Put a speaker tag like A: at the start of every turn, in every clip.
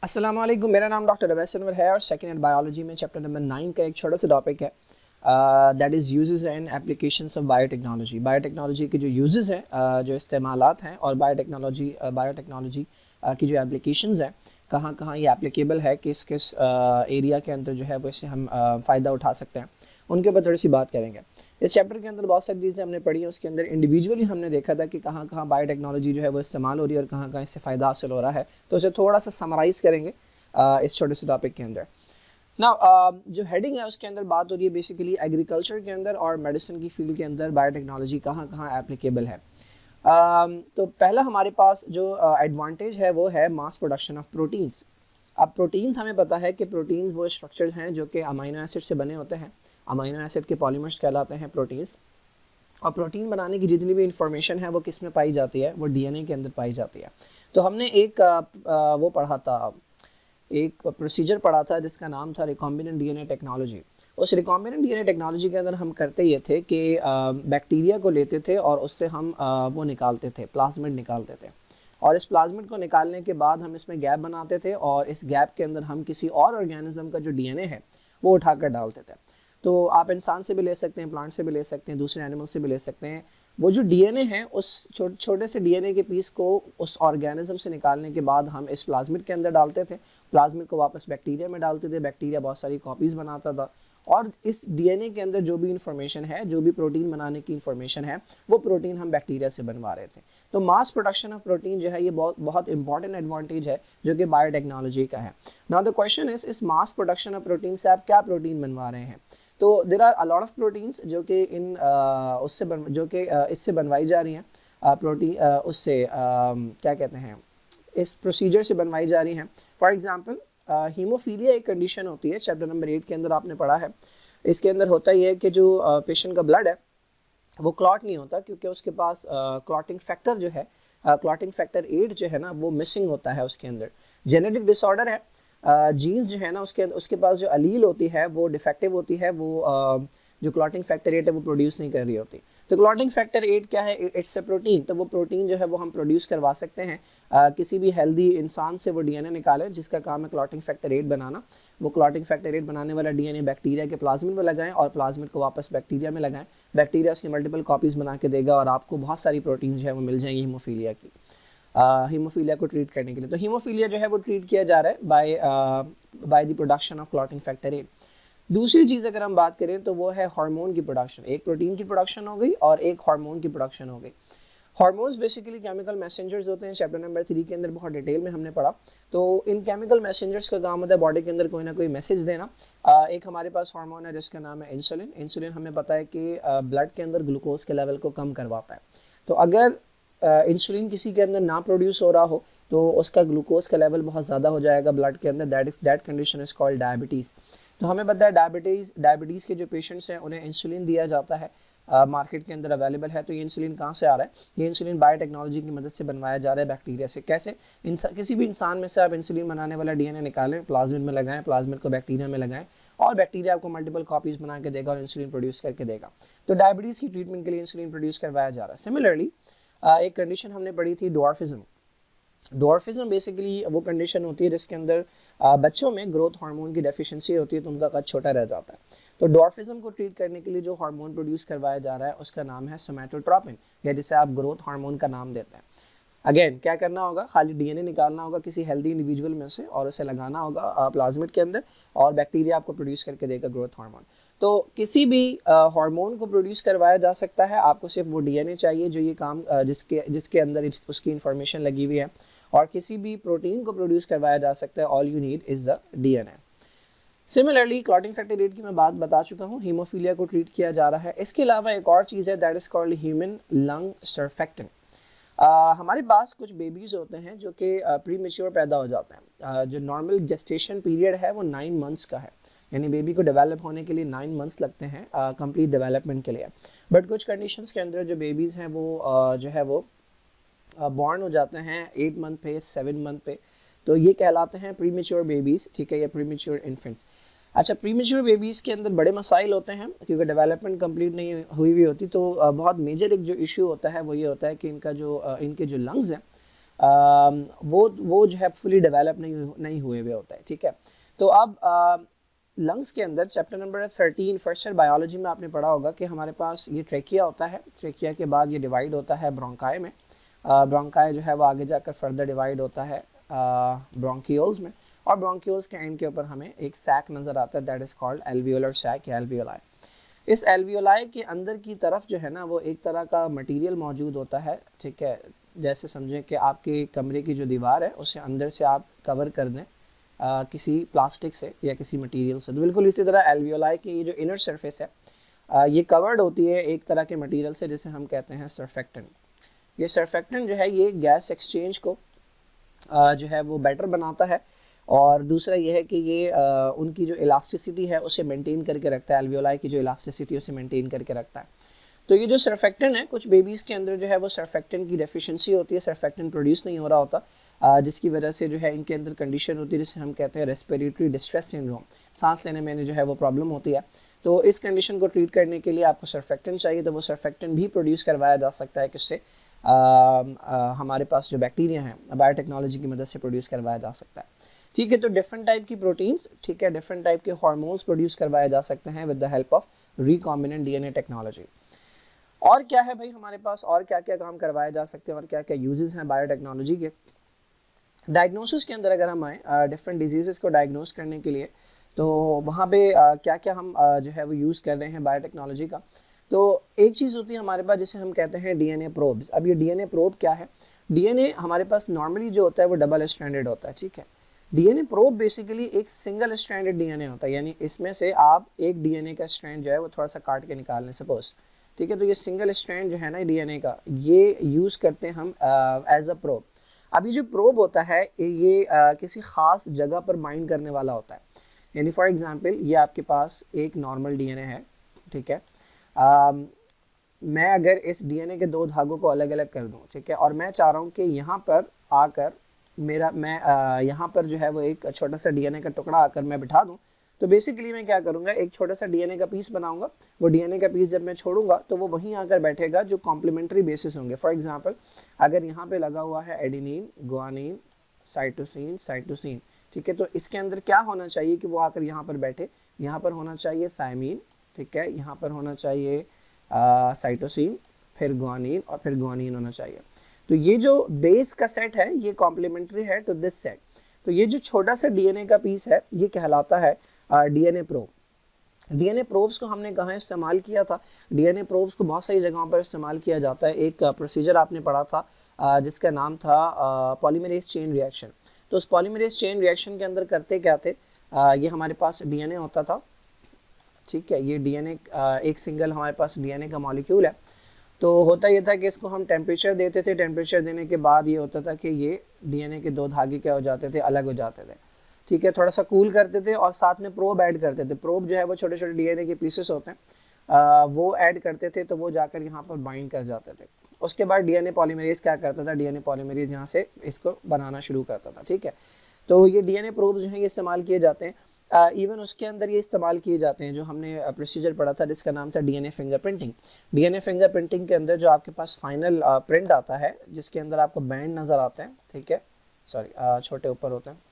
A: अस्सलाम वालेकुम। मेरा नाम डॉक्टर अवैस अनवर है और सेकेंड ईयर बायोलॉजी में चैप्टर नंबर 9 का एक छोटा सा टॉपिक है that is uses and applications of biotechnology. Biotechnology के जो यूजेस हैं, जो इस्तेमालात हैं, और बायोटेक्नोलॉजी की जो एप्लीकेशंस हैं, कहाँ कहाँ ये एप्लीकेबल है, किस किस एरिया के अंदर जो है वो इससे हम फ़ायदा उठा सकते हैं, उनके ऊपर थोड़ी सी बात करेंगे। इस चैप्टर के अंदर बहुत सारी चीज़ें हमने पढ़ी हैं, उसके अंदर इंडिविजुअली हमने देखा था कि कहाँ कहाँ बायोटेक्नोलॉजी जो है वो इस्तेमाल हो रही है और कहाँ कहाँ इससे फ़ायदा हासिल हो रहा है। तो उसे थोड़ा सा समराइज़ करेंगे इस छोटे से टॉपिक के अंदर। ना जो हेडिंग है उसके अंदर बात हो रही है बेसिकली एग्रीकल्चर के अंदर और मेडिसिन की फील्ड के अंदर बायोटेक्नोलॉजी कहाँ कहाँ एप्लीकेबल है। तो पहला हमारे पास जो एडवांटेज है वो है मास प्रोडक्शन ऑफ प्रोटीन्स। अब प्रोटीन्स हमें पता है कि प्रोटीन्स वो स्ट्रक्चर हैं जो कि अमीनो एसिड से बने होते हैं। अमीनो एसिड के पॉलीमर्स कहलाते हैं प्रोटीन्स। और प्रोटीन बनाने की जितनी भी इंफॉर्मेशन है वो किस में पाई जाती है, वो डीएनए के अंदर पाई जाती है। तो हमने एक वो पढ़ा था, एक प्रोसीजर पढ़ा था जिसका नाम था रिकॉम्बिनेंट डीएनए टेक्नोलॉजी। उस रिकॉम्बिनेंट डीएनए टेक्नोलॉजी के अंदर हम करते ये थे कि बैक्टीरिया को लेते थे और उससे हम वो निकालते थे, प्लाज्मिड निकालते थे। और इस प्लाज्मिड को निकालने के बाद हम इसमें गैप बनाते थे और इस गैप के अंदर हम किसी और ऑर्गेनिज्म का जो डीएनए है वो उठाकर डालते थे। तो आप इंसान से भी ले सकते हैं, प्लांट से भी ले सकते हैं, दूसरे एनिमल से भी ले सकते हैं। वो जो डीएनए है उस छोटे से डीएनए के पीस को उस ऑर्गेनिज्म से निकालने के बाद हम इस प्लाज्मिड के अंदर डालते थे। प्लाज्मिड को वापस बैक्टीरिया में डालते थे, बैक्टीरिया बहुत सारी कॉपीज़ बनाता था और इस डीएनए के अंदर जो भी इंफॉर्मेशन है, जो भी प्रोटीन बनाने की इंफॉर्मेशन है, वो प्रोटीन हम बैक्टीरिया से बनवा रहे थे। तो मास प्रोडक्शन ऑफ प्रोटीन जो है ये बहुत इंपॉर्टेंट एडवांटेज है जो कि बायोटेक्नोलॉजी का है। नाउ द क्वेश्चन इज, इस मास प्रोडक्शन ऑफ प्रोटीन से आप क्या प्रोटीन बनवा रहे हैं? तो there are a lot of proteins जो कि इससे बनवाई जा रही हैं, प्रोटीन उससे क्या कहते हैं, इस प्रोसीजर से बनवाई जा रही हैं। फॉर एग्जांपल हीमोफीलिया एक कंडीशन होती है, चैप्टर नंबर 8 के अंदर आपने पढ़ा है। इसके अंदर होता ही है कि जो पेशेंट का ब्लड है वो क्लॉट नहीं होता क्योंकि उसके पास क्लॉटिंग फैक्टर जो है, क्लॉटिंग फैक्टर 8 जो है ना वो मिसिंग होता है उसके अंदर। जेनेटिक डिसऑर्डर है, जीन्स जो है ना उसके पास जो अलील होती है वो डिफेक्टिव होती है, वो जो क्लॉटिंग फैक्टर 8 है वो प्रोड्यूस नहीं कर रही होती। तो क्लॉटिंग फैक्टर 8 क्या है? It's a protein. तो वो प्रोटीन जो है वो हम प्रोड्यूस करवा सकते हैं। किसी भी हेल्दी इंसान से वो डीएनए निकालें जिसका काम है क्लॉटिंग फैक्टर 8 बनाना। वो क्लॉटिंग फैक्टर 8 बनाने वाला डीएनए बैक्टीरिया के प्लाज्मिड में लगाएं और प्लाज्मिड को वापस बैक्टीरिया में लगाएं। बैक्टीरिया उसकी मल्टीपल कॉपीज़ बना के देगा और आपको बहुत सारी प्रोटीन जो है वो मिल जाएंगी हीमोफीलिया की, हीमोफीलिया को ट्रीट करने के लिए। तो हीमोफीलिया जो है वो ट्रीट किया जा रहा है by the production of clotting factor 8। दूसरी चीज़ अगर हम बात करें तो वो है हार्मोन की प्रोडक्शन। एक प्रोटीन की प्रोडक्शन हो गई और एक हार्मोन की प्रोडक्शन हो गई। हार्मोन्स बेसिकली केमिकल मैसेंजर्स होते हैं, चैप्टर नंबर 3 के अंदर बहुत डिटेल में हमने पढ़ा। तो इन केमिकल मैसेंजर्स का काम होता है बॉडी के अंदर कोई ना कोई मैसेज देना। एक हमारे पास हार्मोन है जिसका नाम है इंसुलिन। इंसुलिन हमें पता है कि ब्लड के अंदर ग्लूकोज के लेवल को कम करवाता है। तो अगर इंसुलिन किसी के अंदर ना प्रोड्यूस हो रहा हो तो उसका ग्लूकोज का लेवल बहुत ज़्यादा हो जाएगा ब्लड के अंदर, that condition is called diabetes. तो हमें पता है डायबिटीज़ के जो पेशेंट्स हैं उन्हें इंसुलिन दिया जाता है, मार्केट के अंदर अवेलेबल है। तो ये इंसुलिन कहाँ से आ रहा है? ये इंसुलिन बायोटेक्नोलॉजी की मदद से बनवाया जा रहा है बैक्टीरिया से। कैसे? किसी भी इंसान में से आप इंसुलिन बनाने वाला डीएनए निकालें, प्लाज्मिड में लगाएं, प्लाज्मिड को बैक्टीरिया में लगाएं और बैक्टीरिया आपको मल्टीपल कॉपीज़ बना के देगा और इंसुलिन प्रोड्यूस करके देगा। तो डायबिटीज़ की ट्रीटमेंट के लिए इंसुलिन प्रोड्यूस करवाया जा रहा है। सिमिलरली एक कंडीशन हमने पढ़ी थी डॉर्फिज्म। डॉर्फिज्म बेसिकली वो कंडीशन होती है जिसके अंदर बच्चों में ग्रोथ हार्मोन की डेफिशिएंसी होती है तो उनका कद छोटा रह जाता है। तो डॉर्फिज्म को ट्रीट करने के लिए जो हार्मोन प्रोड्यूस करवाया जा रहा है उसका नाम है सोमैटोट्रोपिन, या जिसे आप ग्रोथ हार्मोन का नाम देते हैं। अगेन क्या करना होगा? खाली डीएनए निकालना होगा किसी हेल्दी इंडिविजुअल में से और उसे लगाना होगा प्लाज्मिड के अंदर और बैक्टीरिया आपको प्रोड्यूस करके देगा ग्रोथ हार्मोन। तो किसी भी हार्मोन को प्रोड्यूस करवाया जा सकता है, आपको सिर्फ वो डीएनए चाहिए जो ये काम जिसके अंदर उसकी इंफॉर्मेशन लगी हुई है, और किसी भी प्रोटीन को प्रोड्यूस करवाया जा सकता है। All you need is the DNA. Similarly clotting factor 8 की मैं बात बता चुका हूँ, हीमोफीलिया को ट्रीट किया जा रहा है। इसके अलावा एक और चीज़ है that is called human lung surfactant. हमारे पास कुछ बेबीज़ होते हैं जो कि प्री मेच्योर पैदा हो जाते हैं। जो नॉर्मल जेस्टेशन पीरियड है वो 9 मंथ्स का है, यानी बेबी को डेवलप होने के लिए 9 मंथ्स लगते हैं कंप्लीट डेवलपमेंट के लिए। बट कुछ कंडीशंस के अंदर जो बेबीज़ हैं वो जो है वो बॉर्न हो जाते हैं 8 मंथ पे, 7 मंथ पे। तो ये कहलाते हैं प्रीमेच्योर बेबीज़, ठीक है, या प्रीमेच्योर इन्फेंट्स। अच्छा, प्रीमेच्योर बेबीज़ के अंदर बड़े मसाइल होते हैं क्योंकि डेवलपमेंट कंप्लीट नहीं हुई होती। तो बहुत मेजर एक जो इशू होता है वो ये होता है कि इनके जो लंग्स हैं वो जो है फुली डेवलप नहीं हुए हुए होता है, ठीक है। तो अब लंग्स के अंदर chapter number 13 first year biology में आपने पढ़ा होगा कि हमारे पास ये ट्रेकिया होता है, ट्रेकिया के बाद ये डिवाइड होता है ब्रोंकाई में, ब्रोंकाई जो है वो आगे जाकर फर्दर डिवाइड होता है ब्रोंकियोल्स में, और ब्रोंकियोल्स के एंड के ऊपर हमें एक सैक नज़र आता है, that is called alveolar sac या एल्वियोलाई। इस एल्वियोलाई के अंदर की तरफ जो है ना वो एक तरह का मटेरियल मौजूद होता है, ठीक है। जैसे समझें कि आपके कमरे की जो दीवार है उसे अंदर से आप कवर कर दें किसी प्लास्टिक से या किसी मटेरियल से, तो बिल्कुल इसी तरह एल्वियोलाई की ये जो इनर सरफेस है ये कवर्ड होती है एक तरह के मटेरियल से जिसे हम कहते हैं सरफेक्टेंट। ये सरफेक्टेंट जो है ये गैस एक्सचेंज को जो है वो बेटर बनाता है, और दूसरा ये है कि ये उनकी जो इलास्टिसिटी है उसे मेंटेन करके रखता है, एल्वियोलाई की जो इलास्टिसिटी उसे मेंटेन करके रखता है। तो ये जो सरफेक्टेंट है, कुछ बेबीज़ के अंदर जो है वो सरफेक्टेंट की डेफिशिएंसी होती है, सरफेक्टेंट प्रोड्यूस नहीं हो रहा होता, जिसकी वजह से जो है इनके अंदर कंडीशन होती है जिसे हम कहते हैं रेस्पिरेटरी डिस्ट्रेस सिंड्रोम, सांस लेने में जो है वो प्रॉब्लम होती है। तो इस कंडीशन को ट्रीट करने के लिए आपको सरफेक्टेंट चाहिए, तो वो सरफेक्टेंट भी प्रोड्यूस करवाया जा सकता है किससे, हमारे पास जो बैक्टीरिया हैं बायोटेक्नोलॉजी की मदद से प्रोड्यूस करवाया जा सकता है, ठीक है। तो डिफरेंट टाइप की प्रोटीन्स, ठीक है, डिफरेंट टाइप के हार्मोन्स प्रोड्यूस करवाए जा सकते हैं with the help of recombinant DNA technology. और क्या है भाई हमारे पास, और क्या क्या काम करवाए जा सकते हैं और क्या क्या यूजेस हैं बायोटेक्नोलॉजी के। डायग्नोसिस के अंदर अगर हम आए डिफरेंट डिजीज़ को डायग्नोस करने के लिए, तो वहाँ पे क्या क्या हम जो है वो यूज़ कर रहे हैं बायोटेक्नोलॉजी का। तो एक चीज़ होती है हमारे पास जिसे हम कहते हैं डीएनए प्रोब्स। अब ये डीएनए प्रोब क्या है, डीएनए हमारे पास नॉर्मली जो होता है वो डबल स्ट्रैंडेड होता है, ठीक है। डीएनए प्रोब बेसिकली एक सिंगल स्ट्रैंडेड डीएनए होता है, यानी इसमें से आप एक डीएनए का स्ट्रैंड जो है वो थोड़ा सा काट के निकाल लें सपोज, ठीक है। तो ये सिंगल स्ट्रैंड जो है ना डीएनए का, ये यूज़ करते हैं हम एज अ प्रोब। अब ये जो प्रोब होता है ये किसी ख़ास जगह पर बाइंड करने वाला होता है, यानी फॉर एग्जांपल ये आपके पास एक नॉर्मल डीएनए है, ठीक है। मैं अगर इस डीएनए के दो धागों को अलग अलग कर दूं, ठीक है, और मैं चाह रहा हूं कि यहाँ पर आकर यहाँ पर जो है वो एक छोटा सा डीएनए का टुकड़ा आकर मैं बिठा दूं, तो बेसिकली मैं क्या करूँगा, एक छोटा सा डीएनए का पीस बनाऊंगा। वो डीएनए का पीस जब मैं छोड़ूंगा तो वो वहीं आकर बैठेगा जो कॉम्प्लीमेंट्री बेसिस होंगे। फॉर एग्जांपल अगर यहाँ पे लगा हुआ है एडेनिन, गुआनिन, साइटोसिन, साइटोसिन, ठीक है, तो इसके अंदर क्या होना चाहिए कि वो आकर यहाँ पर बैठे, यहाँ पर होना चाहिए थायमीन, ठीक है, यहाँ पर होना चाहिए साइटोसिन, फिर गुआनिन और फिर गुआनिन होना चाहिए। तो ये जो बेस का सेट है ये कॉम्प्लीमेंट्री है टू दिस सेट। तो ये जो छोटा सा डीएनए का पीस है ये कहलाता है डीएनए प्रोब। डीएनए प्रोब्स को हमने कहाँ इस्तेमाल किया था, डीएनए प्रोब्स को बहुत सारी जगहों पर इस्तेमाल किया जाता है। एक प्रोसीजर आपने पढ़ा था जिसका नाम था पॉलीमरेज चेन रिएक्शन। तो उस पॉलीमरेज चेन रिएक्शन के अंदर करते क्या थे, ये हमारे पास डीएनए होता था, ठीक है, ये डीएनए एक सिंगल हमारे पास डीएनए का मॉलिक्यूल है। तो होता ये था कि इसको हम टेम्परेचर देते थे, टेम्परेचर देने के बाद ये होता था कि ये डीएनए के दो धागे क्या हो जाते थे, अलग हो जाते थे, ठीक है। थोड़ा सा कूल करते थे और साथ में प्रोब ऐड करते थे। प्रोब जो है वो छोटे छोटे डीएनए के पीसेस होते हैं, वो ऐड करते थे तो वो जाकर यहाँ पर बाइंड कर जाते थे। उसके बाद डीएनए पॉलीमरेज क्या करता था, डीएनए पॉलीमरेज यहाँ से इसको बनाना शुरू करता था, ठीक है। तो ये डीएनए प्रोब जो है ये इस्तेमाल किए जाते हैं। इवन उसके अंदर ये इस्तेमाल किए जाते हैं जो हमने प्रोसीजर पढ़ा था जिसका नाम था डीएनए फिंगरप्रिंटिंग। डीएनए फिंगरप्रिंटिंग के अंदर जो आपके पास फाइनल प्रिंट आता है जिसके अंदर आपको बैंड नज़र आते हैं, ठीक है, सॉरी छोटे ऊपर होते हैं,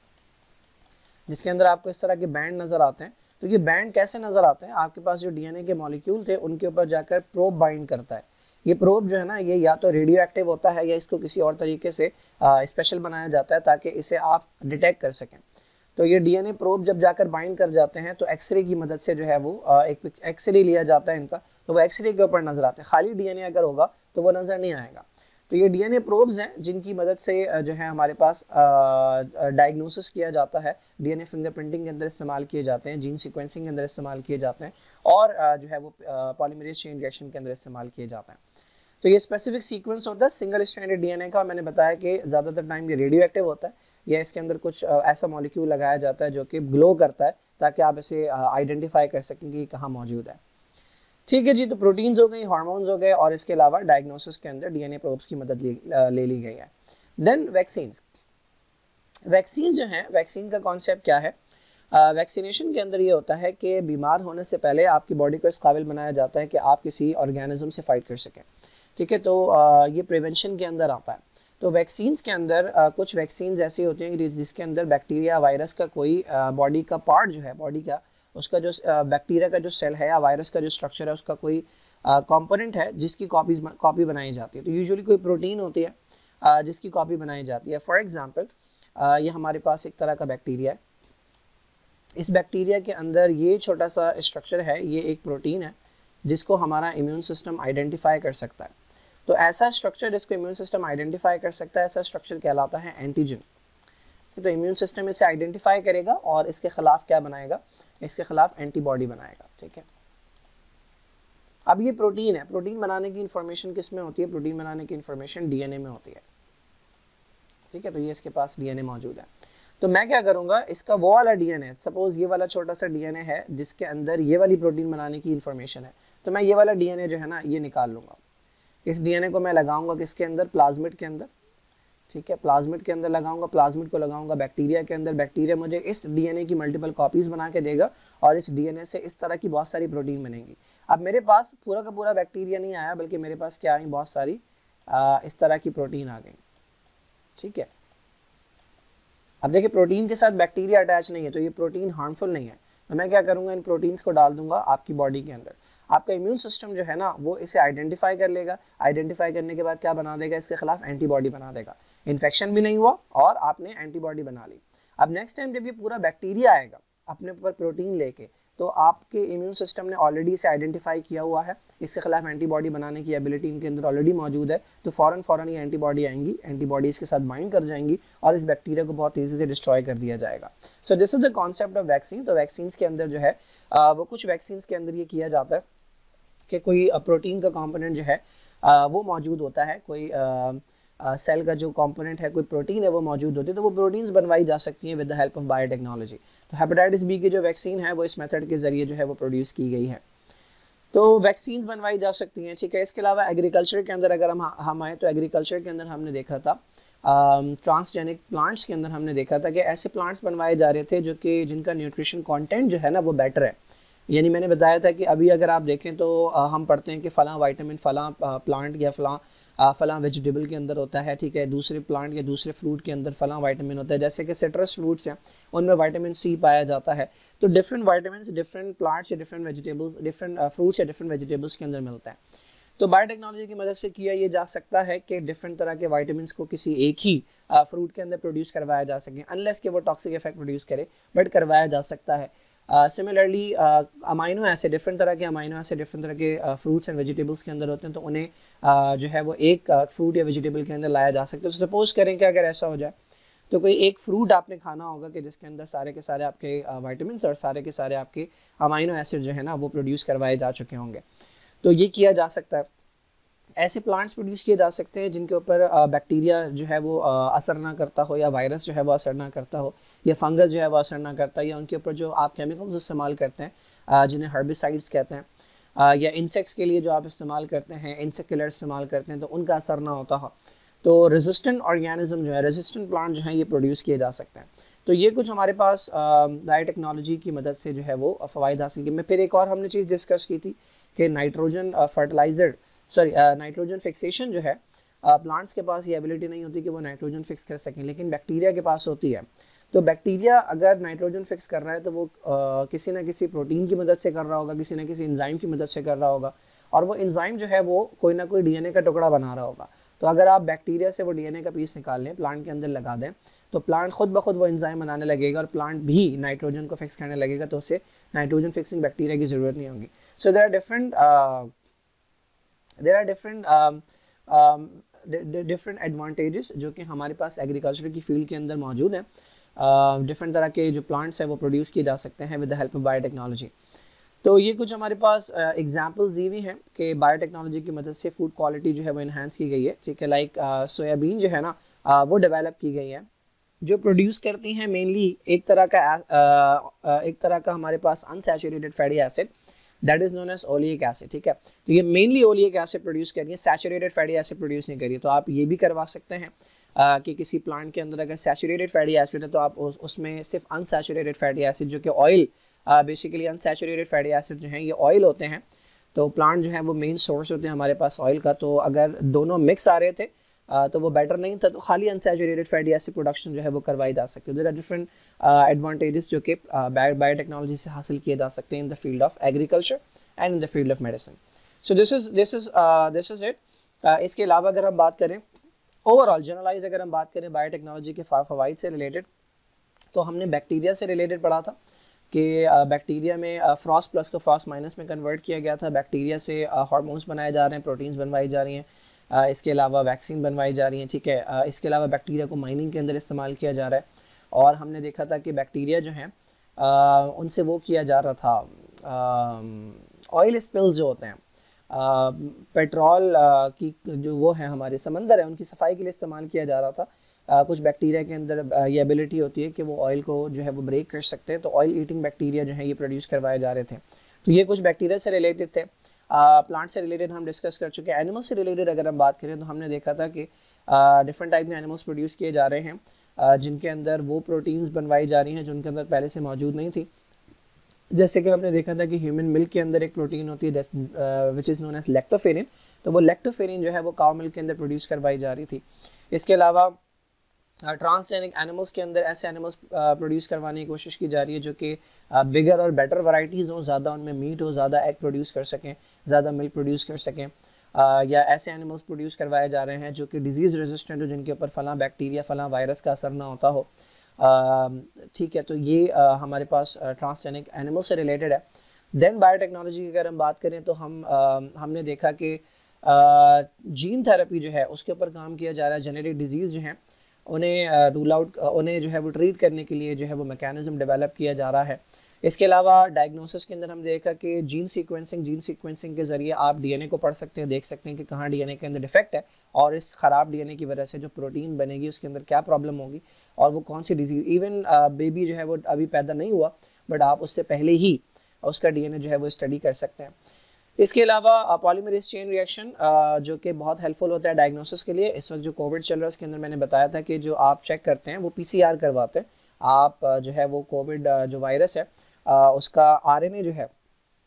A: जिसके अंदर आपको इस तरह के बैंड नज़र आते हैं। तो ये बैंड कैसे नज़र आते हैं, आपके पास जो डीएनए के मॉलिक्यूल थे उनके ऊपर जाकर प्रोब बाइंड करता है। ये प्रोब जो है ना ये या तो रेडियो एक्टिव होता है या इसको किसी और तरीके से स्पेशल बनाया जाता है ताकि इसे आप डिटेक्ट कर सकें। तो ये डीएनए प्रोब जब जाकर बाइंड कर जाते हैं तो एक्सरे की मदद से जो है वो एक एक्सरे लिया जाता है इनका, तो वो एक्सरे के ऊपर नज़र आते हैं। खाली डीएनए अगर होगा तो वो नज़र नहीं आएगा। तो ये डीएनए प्रोब्स हैं जिनकी मदद से जो है हमारे पास डायग्नोसिस किया जाता है, डीएनए फिंगरप्रिंटिंग के अंदर इस्तेमाल किए जाते हैं, जीन सीक्वेंसिंग के अंदर इस्तेमाल किए जाते हैं, और जो है वो पॉलीमरेज चेन रिएक्शन के अंदर इस्तेमाल किए जाते हैं। तो ये स्पेसिफिक सीक्वेंस होता है सिंगल स्ट्रैंडेड डीएनए का। मैंने बताया कि ज़्यादातर टाइम ये रेडियो एक्टिव होता है या इसके अंदर कुछ ऐसा मॉलिक्यूल लगाया जाता है जो कि ग्लो करता है ताकि आप इसे आइडेंटिफाई कर सकें कि कहाँ मौजूद है, ठीक है जी। तो प्रोटीन्स हो गई, हार्मोन्स हो गए, और इसके अलावा डायग्नोसिस के अंदर डीएनए प्रोब्स की मदद ले ली गई है। Then vaccines. वैक्सीन जो है, वैक्सीन का कॉन्सेप्ट क्या है, वैक्सीनेशन के अंदर ये होता है कि बीमार होने से पहले आपकी बॉडी को इस काबिल बनाया जाता है कि आप किसी ऑर्गेनिज्म से फाइट कर सकें, ठीक है। तो ये प्रिवेंशन के अंदर आता है। तो वैक्सीन्स के अंदर कुछ वैक्सीन्स ऐसी होती हैं कि जिसके अंदर बैक्टीरिया वायरस का कोई बॉडी का पार्ट जो है, बॉडी का उसका जो बैक्टीरिया का जो सेल है या वायरस का जो स्ट्रक्चर है उसका कोई कंपोनेंट है जिसकी कॉपी बनाई जाती है। तो यूजुअली कोई प्रोटीन होती है जिसकी कॉपी बनाई जाती है। फॉर एग्जांपल ये हमारे पास एक तरह का बैक्टीरिया है। इस बैक्टीरिया के अंदर ये छोटा सा स्ट्रक्चर है, ये एक प्रोटीन है जिसको हमारा इम्यून सिस्टम आइडेंटिफाई कर सकता है। तो ऐसा स्ट्रक्चर जिसको इम्यून सिस्टम आइडेंटिफाई कर सकता है, ऐसा स्ट्रक्चर कहलाता है एंटीजन। तो इम्यून सिस्टम इसे आइडेंटिफाई करेगा और इसके खिलाफ क्या बनाएगा, इसके खिलाफ एंटीबॉडी बनाएगा। ठीक है, अब ये प्रोटीन है, प्रोटीन बनाने की इंफॉर्मेशन किस में होती है, प्रोटीन बनाने की इंफॉर्मेशन डीएनए में होती है। ठीक है, तो ये इसके पास डीएनए मौजूद है। तो मैं क्या करूंगा, इसका वो वाला डीएनए, सपोज ये वाला छोटा सा डीएनए है जिसके अंदर ये वाली प्रोटीन बनाने की इंफॉर्मेशन है, तो मैं ये वाला डीएनए जो है ना ये निकाल लूंगा। इस डीएनए को मैं लगाऊंगा किसके अंदर, प्लाज्मिड के अंदर। ठीक है, प्लाज्मिड के अंदर लगाऊंगा, प्लाज्मिड को लगाऊंगा बैक्टीरिया के अंदर। बैक्टीरिया मुझे इस डीएनए की मल्टीपल कॉपीज बना के देगा और इस डीएनए से इस तरह की बहुत सारी प्रोटीन बनेंगी। अब मेरे पास पूरा का पूरा बैक्टीरिया नहीं आया, बल्कि मेरे पास क्या आई, बहुत सारी इस तरह की प्रोटीन आ गई। ठीक है, अब देखिए प्रोटीन के साथ बैक्टीरिया अटैच नहीं है तो ये प्रोटीन हार्मफुल नहीं है। तो मैं क्या करूंगा, इन प्रोटीन्स को डाल दूंगा आपकी बॉडी के अंदर। आपका इम्यून सिस्टम जो है ना वो इसे आइडेंटिफाई कर लेगा। आइडेंटिफाई करने के बाद क्या बना देगा, इसके खिलाफ एंटीबॉडी बना देगा। इन्फेक्शन भी नहीं हुआ और आपने एंटीबॉडी बना ली। अब नेक्स्ट टाइम जब ये पूरा बैक्टीरिया आएगा अपने ऊपर प्रोटीन लेके, तो आपके इम्यून सिस्टम ने ऑलरेडी इसे आइडेंटिफाई किया हुआ है, इसके खिलाफ एंटीबॉडी बनाने की एबिलिटी इनके अंदर ऑलरेडी मौजूद है। तो फ़ौरन ये एंटीबॉडी आएंगी, एंटीबॉडी इसके साथ बाइंड कर जाएंगी और इस बैक्टीरिया को बहुत तेज़ी से डिस्ट्रॉय कर दिया जाएगा। So this is the concept of vaccine. तो वैक्सीन के अंदर जो है वो कुछ वैक्सीन के अंदर ये किया जाता है कि कोई प्रोटीन का कंपोनेंट जो है वो मौजूद होता है, कोई सेल का जो कंपोनेंट है, कोई प्रोटीन है वो मौजूद होती है, तो वो प्रोटीन्स बनवाई जा सकती हैं with the help of biotechnology. तो हेपेटाइटिस बी की जो वैक्सीन है वो इस मेथड के जरिए जो है वो प्रोड्यूस की गई है। तो वैक्सीन बनवाई जा सकती हैं। ठीक है, इसके अलावा एग्रीकल्चर के अंदर अगर हम आए तो एग्रीकल्चर के अंदर हमने देखा था ट्रांसजेनिक प्लांट्स के अंदर हमने देखा था कि ऐसे प्लांट्स बनवाए जा रहे थे जो कि जिनका न्यूट्रिशन कंटेंट जो है ना वो बेटर है। यानी मैंने बताया था कि अभी अगर आप देखें तो हम पढ़ते हैं कि फ़लाँ वाइटामिन फ़लाँ प्लांट या फ़लाँ वेजिटेबल के अंदर होता है। ठीक है, दूसरे प्लांट या दूसरे फ्रूट के अंदर फ़लाँ वाइटामिन होता है। जैसे कि सिट्रस फ्रूट्स हैं उनमें विटामिन सी पाया जाता है। तो डिफरेंट वाइटामिन डिफरेंट प्लांट्स या डिफरेंट वेजिटेबल्स, डिफरेंट फ्रूट्स या डिफरेंट वेजिटेबल्स के अंदर मिलता है। तो बायोटेक्नोलॉजी की मदद से किया ये जा सकता है कि डिफरेंट तरह के वाइटामिन को किसी एक ही फ्रूट के अंदर प्रोड्यूस करवाया जा सके, अनलेस कि वो टॉक्सिक इफेक्ट प्रोड्यूस करे, बट करवाया जा सकता है। सिमिलरली अमाइनो एसिड, डिफरेंट तरह के अमाइनो एसिड डिफरेंट तरह के फ्रूट्स एंड वेजिटेबल्स के अंदर होते हैं, तो उन्हें जो है वो एक फ्रूट या वेजिटेबल के अंदर लाया जा सकता है। तो सपोज करें कि अगर ऐसा हो जाए तो कोई एक फ्रूट आपने खाना होगा कि जिसके अंदर सारे के सारे आपके विटामिन और सारे के सारे आपके अमाइनो एसिड जो है ना वो प्रोड्यूस करवाए जा चुके होंगे। तो ये किया जा सकता है। ऐसे प्लांट्स प्रोड्यूस किए जा सकते हैं जिनके ऊपर बैक्टीरिया जो है वो असर ना करता हो, या वायरस जो है वो असर ना करता हो, या फंगस जो है वो असर ना करता हो, या उनके ऊपर जो आप केमिकल्स इस्तेमाल करते हैं जिन्हें हर्बिसाइड्स कहते हैं, या इंसेक्ट्स के लिए जो आप इस्तेमाल करते हैं, इंसेक्ट किलर इस्तेमाल करते हैं, तो उनका असर ना होता हो। तो रेजिस्टेंट ऑर्गेनिज्म जो है, रेजिस्टेंट प्लांट जो है ये प्रोड्यूस किए जा सकते हैं। तो ये कुछ हमारे पास बायोटेक्नोलॉजी की मदद से जो है वो फ़वाइद हासिल किए। फिर एक और हमने चीज़ डिस्कस की थी कि नाइट्रोजन नाइट्रोजन फिक्सेशन जो है, प्लांट्स के पास ये एबिलिटी नहीं होती कि वो नाइट्रोजन फिक्स कर सकें, लेकिन बैक्टीरिया के पास होती है। तो बैक्टीरिया अगर नाइट्रोजन फिक्स कर रहा है तो वो किसी ना किसी प्रोटीन की मदद से कर रहा होगा, किसी ना किसी एंजाइम की मदद से कर रहा होगा, और वो एंजाइम जो है वो कोई ना कोई डीएनए का टुकड़ा बना रहा होगा। तो अगर आप बैक्टीरिया से वो डीएनए का पीस निकाल लें, प्लांट के अंदर लगा दें, तो प्लांट खुद ब खुद वो एंजाइम बनाने लगेगा और प्लांट भी नाइट्रोजन को फिक्स करने लगेगा। तो उसे नाइट्रोजन फिक्सिंग बैक्टीरिया की ज़रूरत नहीं होगी। So there are different advantages जो कि हमारे पास एग्रीकल्चर की फील्ड के अंदर मौजूद हैं। डिफरेंट तरह के जो प्लांट्स हैं वो प्रोड्यूस किए जा सकते हैं with the help of biotechnology. तो ये कुछ हमारे पास एग्जांपल्स दी हुई हैं कि बायोटेक्नोलॉजी की मदद से फूड क्वालिटी जो है वो इन्हांस की गई है। ठीक है, लाइक सोयाबीन जो है ना वो डेवलप की गई है, जो प्रोड्यूस करती हैं मेनली एक तरह का हमारे पास unsaturated fatty acid, that is known as oleic acid. ठीक है, तो ये मेनली ओलिक एसिड प्रोड्यूस कर रही है, सैचुरेटेड फैटी एसिड प्रोड्यूस नहीं कर रही है। तो आप ये भी करवा सकते हैं कि किसी प्लांट के अंदर अगर सैचुरेटेड फैटी एसिड है तो आप उसमें सिर्फ अनसैचुरेटेड फैटी एसिड, जो कि oil, basically unsaturated fatty acid जो हैं ये ऑयल होते हैं। तो प्लांट जो है वो मेन सोर्स होते हैं हमारे पास ऑयल का। तो अगर दोनों मिक्स आ रहे थे तो वो बेटर नहीं था, तो खाली अनसैचुरेटेड फैटी एसिड प्रोडक्शन जो है वो करवाई जा सकती है। देयर आर डिफरेंट एडवांटेजेस जो कि बायोटेक्नोलॉजी से हासिल किए जा सकते हैं in the field of agriculture and in the field of medicine. So this is it. इसके अलावा अगर हम बात करें ओवरऑल जनरलाइज, अगर हम बात करें बायोटेक्नोलॉजी के फ़वाइद से रिलेटेड, तो हमने बैक्टीरिया से रिलेटेड पढ़ा था कि बैक्टीरिया में फ्रॉस्ट प्लस को फ्रॉस्ट माइनस में कन्वर्ट किया गया था। बैक्टीरिया से हार्मोन्स बनाए जा रहे हैं, प्रोटीन्स बनवाई जा रही हैं, इसके अलावा वैक्सीन बनवाई जा रही हैं, ठीक है। इसके अलावा बैक्टीरिया को माइनिंग के अंदर इस्तेमाल किया जा रहा है, और हमने देखा था कि बैक्टीरिया जो हैं उनसे वो किया जा रहा था, ऑयल स्पिल्स जो होते हैं, पेट्रोल की जो वो है हमारे समंदर है, उनकी सफाई के लिए इस्तेमाल किया जा रहा था। कुछ बैक्टीरिया के अंदर ये एबिलिटी होती है कि वो ऑयल को जो है वो ब्रेक कर सकते हैं, तो ऑयल ईटिंग बैक्टीरिया जो है ये प्रोड्यूस करवाए जा रहे थे। तो ये कुछ बैक्टीरिया से रिलेटेड थे। प्लांट से रिलेटेड हम डिस्कस कर चुके हैं। एनिमल से रिलेटेड अगर हम बात करें तो हमने देखा था कि डिफरेंट टाइप के एनिमल्स प्रोड्यूस किए जा रहे हैं जिनके अंदर वो प्रोटीन्स बनवाई जा रही हैं जो उनके अंदर पहले से मौजूद नहीं थी। जैसे कि हमने देखा था कि ह्यूमन मिल्क के अंदर एक प्रोटीन होती है which is known as lactoferrin, तो वो लैक्टोफेरिन जो है वो काउ मिल्क के अंदर प्रोड्यूस करवाई जा रही थी। इसके अलावा ट्रांसजेनिक एनिमल्स के अंदर ऐसे एनिमल्स प्रोड्यूस करवाने की कोशिश की जा रही है जो कि बिगर और बेटर वैराइटीज़ हों, ज़्यादा उनमें मीट हो, ज़्यादा एग प्रोड्यूस कर सकें, ज़्यादा मिल्क प्रोड्यूस कर सकें, या ऐसे एनिमल्स प्रोड्यूस करवाए जा रहे हैं जो कि डिजीज़ रेजिस्टेंट हो, जिनके ऊपर फलां बैक्टीरिया फलां वायरस का असर ना होता हो, ठीक है। तो ये हमारे पास ट्रांसजेनिक एनिमल से रिलेटेड है। देन बायोटेक्नोलॉजी की अगर हम बात करें तो हमने देखा कि जीन थेरेपी जो है उसके ऊपर काम किया जा रहा है। जेनेटिक डिजीज़ जो हैं उन्हें रूल आउट, उन्हें जो है वो ट्रीट करने के लिए जो है वो मैकेनिज्म डेवलप किया जा रहा है। इसके अलावा डायग्नोसिस के अंदर हम देखा कि जीन सीक्वेंसिंग के ज़रिए आप डीएनए को पढ़ सकते हैं, देख सकते हैं कि कहाँ डीएनए के अंदर डिफेक्ट है, और इस ख़राब डीएनए की वजह से जो प्रोटीन बनेगी उसके अंदर क्या प्रॉब्लम होगी, और वो कौन सी डिजीज़, इवन बेबी जो है वो अभी पैदा नहीं हुआ बट आप उससे पहले ही उसका डीएनए जो है वो स्टडी कर सकते हैं। इसके अलावा पॉलीमरेज चेन रिएक्शन जो कि बहुत हेल्पफुल होता है डायग्नोसिस के लिए। इस वक्त जो कोविड चल रहा है उसके अंदर मैंने बताया था कि जो आप चेक करते हैं वो पीसीआर करवाते हैं, आप जो है वो कोविड जो वायरस है उसका आरएनए जो है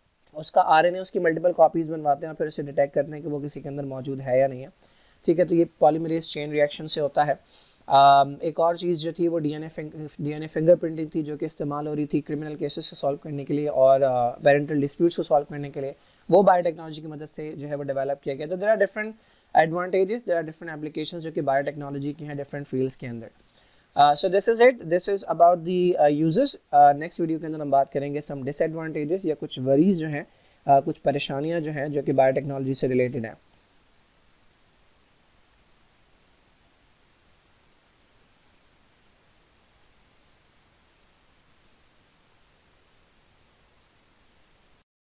A: उसकी मल्टीपल कॉपीज़ बनवाते हैं और फिर उसे डिटेक्ट करते हैं कि वो किसी के अंदर मौजूद है या नहीं है, ठीक है। तो ये पॉलीमरेज चेन रिएक्शन से होता है। एक और चीज़ जो थी वो डीएनए फिंगरप्रिंटिंग थी, जो कि इस्तेमाल हो रही थी क्रिमिनल केसेस को सॉल्व करने के लिए और पेरेंटल डिस्प्यूट्स को सॉल्व करने के लिए, वो बायोटेक्नोलॉजी की मदद से जो है वो डेवलप किया गया। तो there are different advantages, there are different applications जो कि बायोटेक्नोलॉजी की हैं डिफरेंट फील्ड्स के अंदर। So this is it, this is about the uses. Next video के अंदर हम बात करेंगे सम डिसएडवांटेजेस या कुछ वरीज जो हैं, कुछ परेशानियाँ जो हैं जो कि बायोटेक्नोलॉजी से रिलेटेड हैं।